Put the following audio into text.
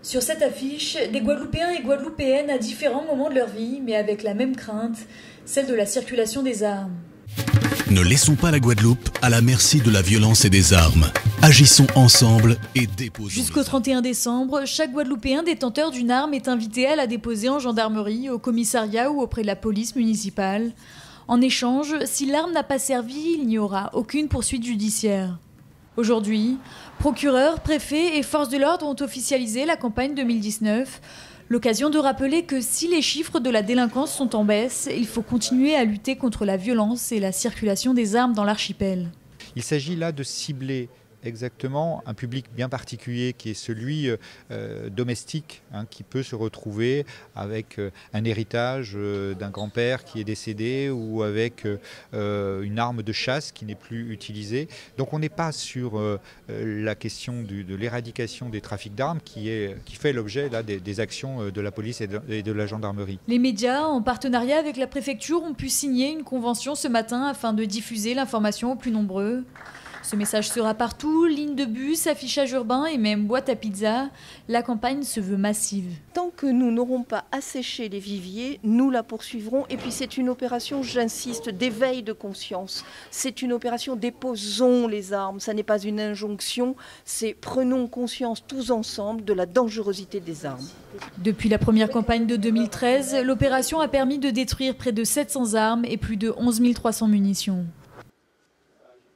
Sur cette affiche, des Guadeloupéens et Guadeloupéennes à différents moments de leur vie, mais avec la même crainte, celle de la circulation des armes. Ne laissons pas la Guadeloupe à la merci de la violence et des armes. Agissons ensemble et déposons. Jusqu'au 31 décembre, chaque Guadeloupéen détenteur d'une arme est invité à la déposer en gendarmerie, au commissariat ou auprès de la police municipale. En échange, si l'arme n'a pas servi, il n'y aura aucune poursuite judiciaire. Aujourd'hui, procureurs, préfets et forces de l'ordre ont officialisé la campagne 2019. L'occasion de rappeler que si les chiffres de la délinquance sont en baisse, il faut continuer à lutter contre la violence et la circulation des armes dans l'archipel. Il s'agit là de cibler exactement un public bien particulier qui est celui domestique, qui peut se retrouver avec un héritage d'un grand-père qui est décédé ou avec une arme de chasse qui n'est plus utilisée. Donc on n'est pas sur la question de l'éradication des trafics d'armes qui fait l'objet là, des actions de la police et de la gendarmerie. Les médias, en partenariat avec la préfecture, ont pu signer une convention ce matin afin de diffuser l'information aux plus nombreux. Ce message sera partout, lignes de bus, affichage urbain et même boîte à pizza. La campagne se veut massive. Tant que nous n'aurons pas asséché les viviers, nous la poursuivrons. Et puis c'est une opération, j'insiste, d'éveil de conscience. C'est une opération déposons les armes. Ça n'est pas une injonction, c'est prenons conscience tous ensemble de la dangerosité des armes. Depuis la première campagne de 2013, l'opération a permis de détruire près de 700 armes et plus de 11 300 munitions.